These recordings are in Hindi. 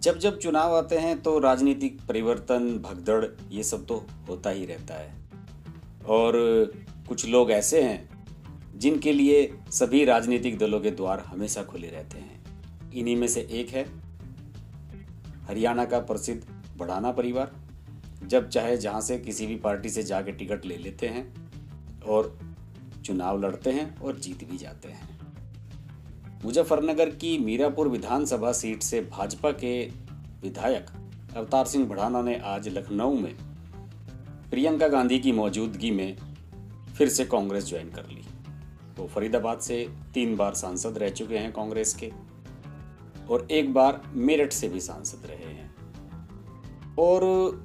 जब जब चुनाव आते हैं तो राजनीतिक परिवर्तन, भगदड़, ये सब तो होता ही रहता है। और कुछ लोग ऐसे हैं जिनके लिए सभी राजनीतिक दलों के द्वार हमेशा खुले रहते हैं। इन्हीं में से एक है हरियाणा का प्रसिद्ध भड़ाना परिवार। जब चाहे जहां से किसी भी पार्टी से जाके टिकट ले लेते हैं और चुनाव लड़ते हैं और जीत भी जाते हैं। मुजफ्फरनगर की मीरापुर विधानसभा सीट से भाजपा के विधायक अवतार सिंह भड़ाना ने आज लखनऊ में प्रियंका गांधी की मौजूदगी में फिर से कांग्रेस ज्वाइन कर ली। वो फरीदाबाद से 3 बार सांसद रह चुके हैं कांग्रेस के, और 1 बार मेरठ से भी सांसद रहे हैं। और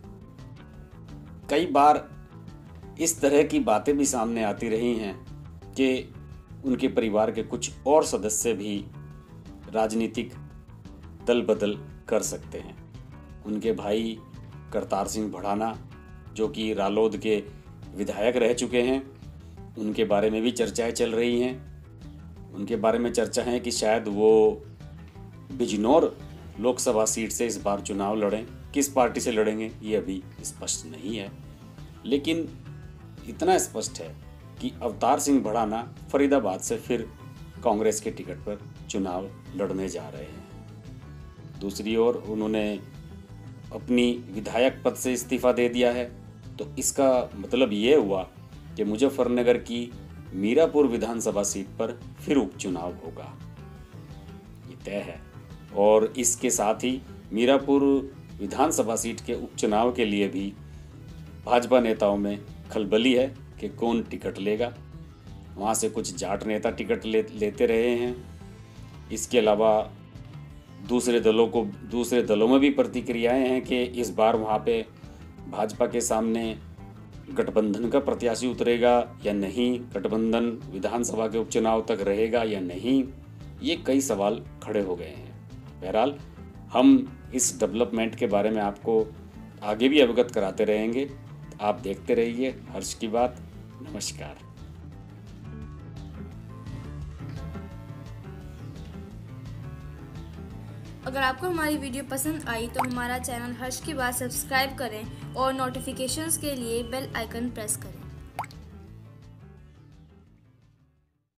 कई बार इस तरह की बातें भी सामने आती रही हैं कि उनके परिवार के कुछ और सदस्य भी राजनीतिक दल बदल कर सकते हैं। उनके भाई करतार सिंह भड़ाना, जो कि रालोद के विधायक रह चुके हैं, उनके बारे में भी चर्चाएं चल रही हैं। उनके बारे में चर्चा है कि शायद वो बिजनौर लोकसभा सीट से इस बार चुनाव लड़ें। किस पार्टी से लड़ेंगे ये अभी स्पष्ट नहीं है, लेकिन इतना स्पष्ट है कि अवतार सिंह भड़ाना फरीदाबाद से फिर कांग्रेस के टिकट पर चुनाव लड़ने जा रहे हैं। दूसरी ओर उन्होंने अपनी विधायक पद से इस्तीफा दे दिया है, तो इसका मतलब ये हुआ कि मुजफ्फरनगर की मीरापुर विधानसभा सीट पर फिर उपचुनाव होगा, ये तय है। और इसके साथ ही मीरापुर विधानसभा सीट के उपचुनाव के लिए भी भाजपा नेताओं में खलबली है कि कौन टिकट लेगा। वहाँ से कुछ जाट नेता टिकट लेते रहे हैं। इसके अलावा दूसरे दलों में भी प्रतिक्रियाएं हैं कि इस बार वहाँ पे भाजपा के सामने गठबंधन का प्रत्याशी उतरेगा या नहीं, गठबंधन विधानसभा के उपचुनाव तक रहेगा या नहीं, ये कई सवाल खड़े हो गए हैं। बहरहाल हम इस डेवलपमेंट के बारे में आपको आगे भी अवगत कराते रहेंगे। आप देखते रहिए हर्ष की बात। नमस्कार। अगर आपको हमारी वीडियो पसंद आई तो हमारा चैनल हर्ष की बात सब्सक्राइब करें और नोटिफिकेशंस के लिए बेल आइकन प्रेस करें।